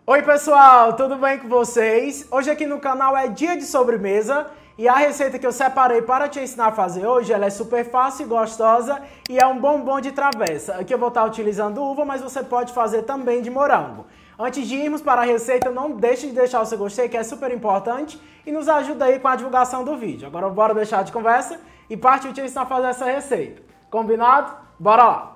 Oi pessoal, tudo bem com vocês? Hoje aqui no canal é dia de sobremesa e a receita que eu separei para te ensinar a fazer hoje, ela é super fácil e gostosa e é um bombom de travessa. Aqui eu vou estar utilizando uva, mas você pode fazer também de morango. Antes de irmos para a receita, não deixe de deixar o seu gostei, que é super importante e nos ajuda aí com a divulgação do vídeo. Agora bora deixar de conversa e partir te ensinar a fazer essa receita. Combinado? Bora lá!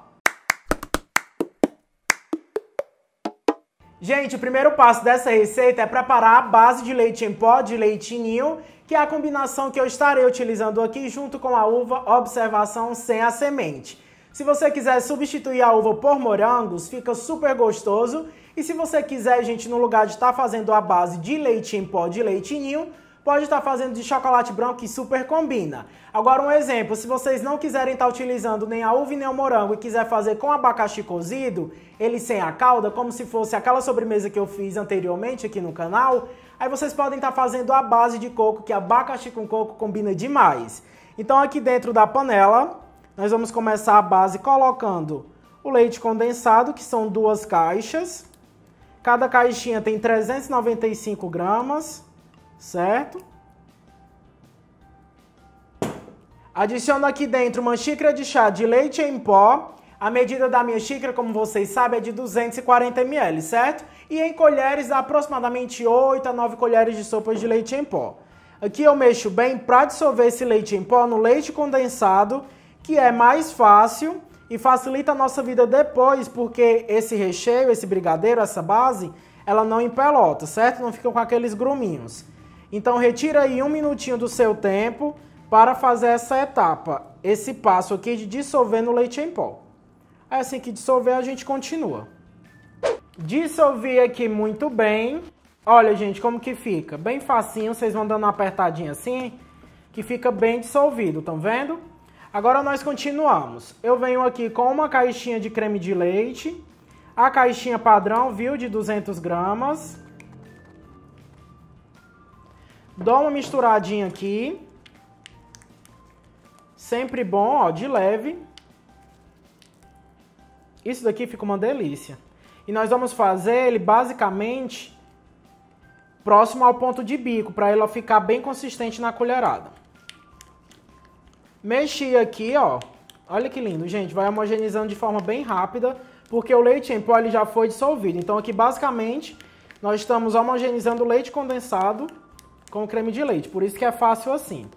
Gente, o primeiro passo dessa receita é preparar a base de leite em pó, de leite ninho, que é a combinação que eu estarei utilizando aqui junto com a uva, observação, sem a semente. Se você quiser substituir a uva por morangos, fica super gostoso. E se você quiser, gente, no lugar de estar fazendo a base de leite em pó, de leite ninho, pode estar fazendo de chocolate branco, que super combina. Agora um exemplo, se vocês não quiserem estar utilizando nem a uva e nem o morango e quiser fazer com abacaxi cozido, ele sem a calda, como se fosse aquela sobremesa que eu fiz anteriormente aqui no canal, aí vocês podem estar fazendo a base de coco, que abacaxi com coco combina demais. Então aqui dentro da panela, nós vamos começar a base colocando o leite condensado, que são 2 caixas. Cada caixinha tem 395 gramas. Certo? Adiciono aqui dentro uma xícara de chá de leite em pó. A medida da minha xícara, como vocês sabem, é de 240 ml, certo? E em colheres, aproximadamente 8 a 9 colheres de sopa de leite em pó. Aqui eu mexo bem para dissolver esse leite em pó no leite condensado, que é mais fácil e facilita a nossa vida depois, porque esse recheio, esse brigadeiro, essa base, ela não empelota, certo? Não fica com aqueles gruminhos. Então retira aí 1 minutinho do seu tempo para fazer essa etapa, esse passo aqui de dissolver no leite em pó. Aí assim que dissolver a gente continua. Dissolvi aqui muito bem. Olha gente como que fica, bem facinho, vocês vão dando uma apertadinha assim, que fica bem dissolvido, estão vendo? Agora nós continuamos. Eu venho aqui com uma caixinha de creme de leite, a caixinha padrão, viu, de 200 gramas. Dou uma misturadinha aqui. Sempre bom, ó, de leve. Isso daqui fica uma delícia. E nós vamos fazer ele basicamente próximo ao ponto de bico, para ela ficar bem consistente na colherada. Mexi aqui, ó. Olha que lindo, gente. Vai homogeneizando de forma bem rápida, porque o leite em pó ele já foi dissolvido. Então aqui basicamente nós estamos homogeneizando o leite condensado com o creme de leite, por isso que é fácil assim.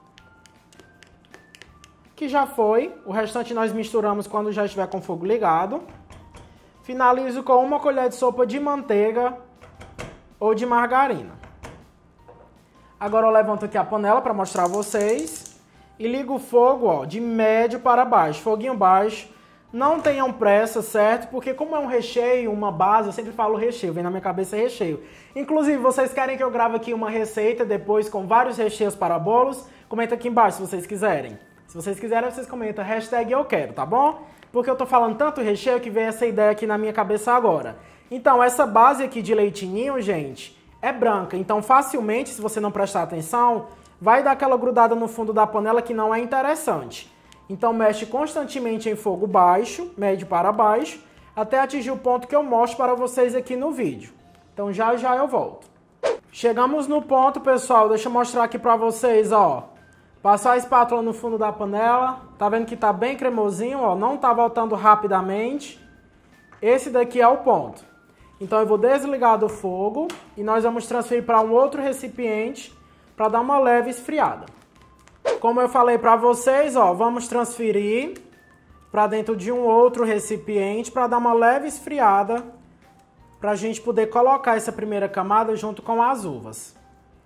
Que já foi, o restante nós misturamos quando já estiver com o fogo ligado. Finalizo com 1 colher de sopa de manteiga ou de margarina. Agora eu levanto aqui a panela para mostrar a vocês e ligo o fogo, ó, de médio para baixo, foguinho baixo. Não tenham pressa, certo? Porque como é um recheio, uma base, eu sempre falo recheio, vem na minha cabeça recheio. Inclusive, vocês querem que eu grave aqui uma receita depois com vários recheios para bolos? Comenta aqui embaixo se vocês quiserem. Se vocês quiserem, vocês comentam hashtag eu quero, tá bom? Porque eu tô falando tanto recheio que veio essa ideia aqui na minha cabeça agora. Então, essa base aqui de leite ninho, gente, é branca. Então, facilmente, se você não prestar atenção, vai dar aquela grudada no fundo da panela que não é interessante. Então mexe constantemente em fogo baixo, médio para baixo, até atingir o ponto que eu mostro para vocês aqui no vídeo. Então já já eu volto. Chegamos no ponto, pessoal, deixa eu mostrar aqui para vocês, ó. Passar a espátula no fundo da panela, tá vendo que tá bem cremosinho, ó, não tá voltando rapidamente. Esse daqui é o ponto. Então eu vou desligar do fogo e nós vamos transferir para um outro recipiente para dar uma leve esfriada. Como eu falei para vocês, ó, vamos transferir para dentro de um outro recipiente para dar uma leve esfriada, para a gente poder colocar essa primeira camada junto com as uvas.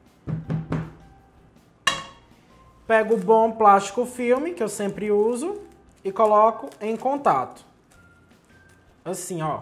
Pego o bom plástico filme, que eu sempre uso, e coloco em contato. Assim, ó.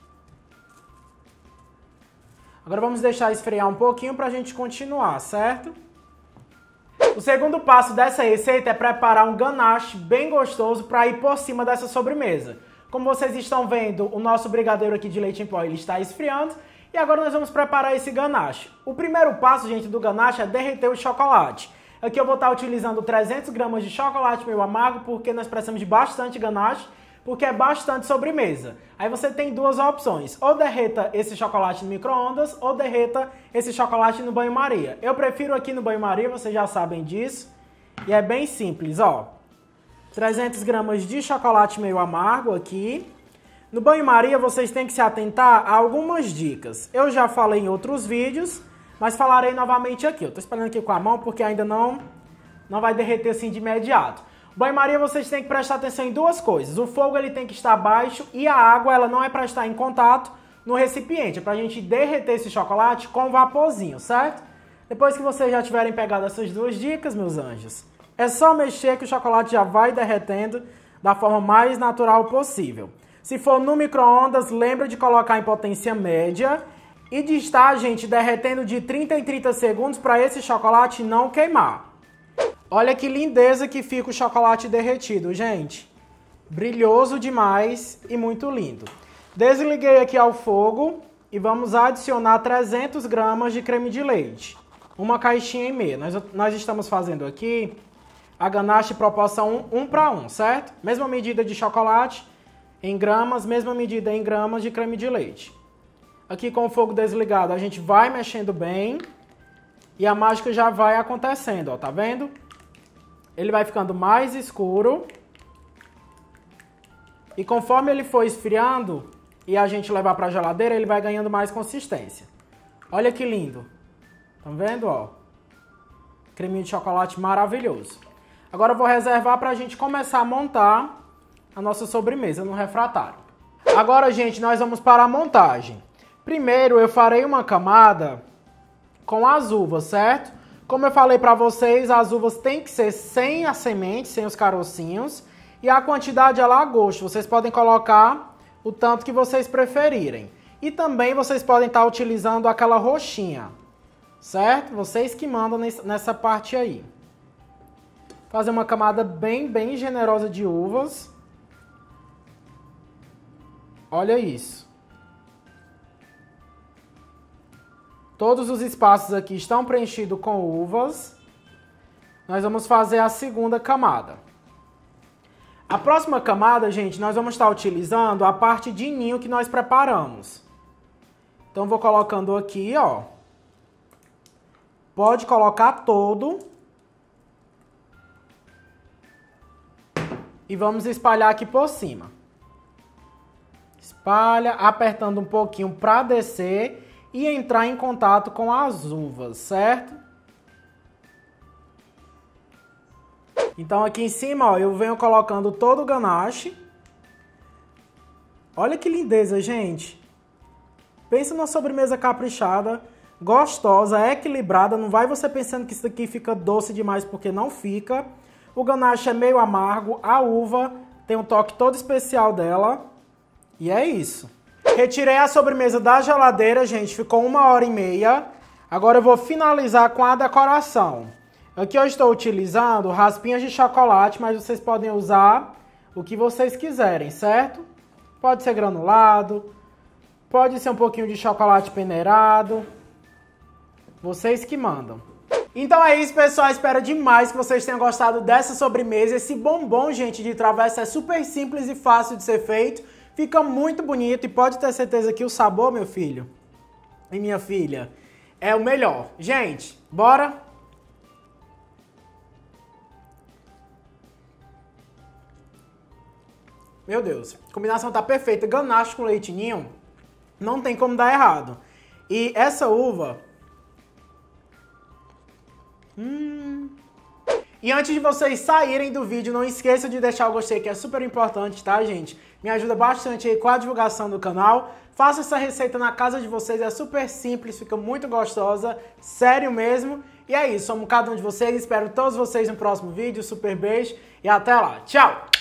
Agora vamos deixar esfriar um pouquinho para a gente continuar, certo? O segundo passo dessa receita é preparar um ganache bem gostoso para ir por cima dessa sobremesa. Como vocês estão vendo, o nosso brigadeiro aqui de leite em pó ele está esfriando e agora nós vamos preparar esse ganache. O primeiro passo, gente, do ganache é derreter o chocolate. Aqui eu vou estar utilizando 300 gramas de chocolate meio amargo porque nós precisamos de bastante ganache porque é bastante sobremesa. Aí você tem duas opções, ou derreta esse chocolate no micro-ondas, ou derreta esse chocolate no banho-maria. Eu prefiro aqui no banho-maria, vocês já sabem disso, e é bem simples, ó. 300 gramas de chocolate meio amargo aqui. No banho-maria vocês têm que se atentar a algumas dicas. Eu já falei em outros vídeos, mas falarei novamente aqui. Eu tô esperando aqui com a mão porque ainda não vai derreter assim de imediato. Banho-maria vocês têm que prestar atenção em duas coisas. O fogo ele tem que estar baixo e a água ela não é para estar em contato no recipiente. É para a gente derreter esse chocolate com vaporzinho, certo? Depois que vocês já tiverem pegado essas duas dicas, meus anjos, é só mexer que o chocolate já vai derretendo da forma mais natural possível. Se for no micro-ondas, lembra de colocar em potência média e de estar, gente, derretendo de 30 em 30 segundos para esse chocolate não queimar. Olha que lindeza que fica o chocolate derretido, gente. Brilhoso demais e muito lindo. Desliguei aqui ao fogo e vamos adicionar 300 gramas de creme de leite. Uma caixinha e meia. Nós estamos fazendo aqui a ganache proporção 1 para 1, certo? Mesma medida de chocolate em gramas, mesma medida em gramas de creme de leite. Aqui com o fogo desligado a gente vai mexendo bem e a mágica já vai acontecendo, ó, tá vendo? Ele vai ficando mais escuro e conforme ele for esfriando e a gente levar para a geladeira, ele vai ganhando mais consistência. Olha que lindo. Estão vendo, ó? Creminho de chocolate maravilhoso. Agora eu vou reservar para a gente começar a montar a nossa sobremesa no refratário. Agora, gente, nós vamos para a montagem. Primeiro eu farei uma camada com as uvas, certo? Como eu falei para vocês, as uvas têm que ser sem a semente, sem os carocinhos. E a quantidade ela a gosto. Vocês podem colocar o tanto que vocês preferirem. E também vocês podem estar utilizando aquela roxinha, certo? Vocês que mandam nessa parte aí. Fazer uma camada bem generosa de uvas. Olha isso. Todos os espaços aqui estão preenchidos com uvas. Nós vamos fazer a segunda camada. A próxima camada, gente, nós vamos estar utilizando a parte de ninho que nós preparamos. Então, vou colocando aqui, ó. Pode colocar todo. E vamos espalhar aqui por cima. Espalha, apertando um pouquinho para descer e entrar em contato com as uvas, certo? Então aqui em cima, ó, eu venho colocando todo o ganache. Olha que lindeza, gente. Pensa numa sobremesa caprichada, gostosa, equilibrada. Não vai você pensando que isso aqui fica doce demais, porque não fica. O ganache é meio amargo, a uva tem um toque todo especial dela. E é isso. Retirei a sobremesa da geladeira, gente. Ficou 1h30. Agora eu vou finalizar com a decoração. Aqui eu estou utilizando raspinhas de chocolate, mas vocês podem usar o que vocês quiserem, certo? Pode ser granulado, pode ser um pouquinho de chocolate peneirado. Vocês que mandam. Então é isso, pessoal. Espero demais que vocês tenham gostado dessa sobremesa. Esse bombom, gente, de travessa é super simples e fácil de ser feito. Fica muito bonito e pode ter certeza que o sabor, meu filho e minha filha, é o melhor. Gente, bora? Meu Deus, a combinação tá perfeita. Ganache com leite ninho, não tem como dar errado. E essa uva... E antes de vocês saírem do vídeo, não esqueça de deixar o gostei, que é super importante, tá, gente? Me ajuda bastante aí com a divulgação do canal. Faça essa receita na casa de vocês, é super simples, fica muito gostosa, sério mesmo. E é isso, amo cada um de vocês, espero todos vocês no próximo vídeo, super beijo e até lá, tchau!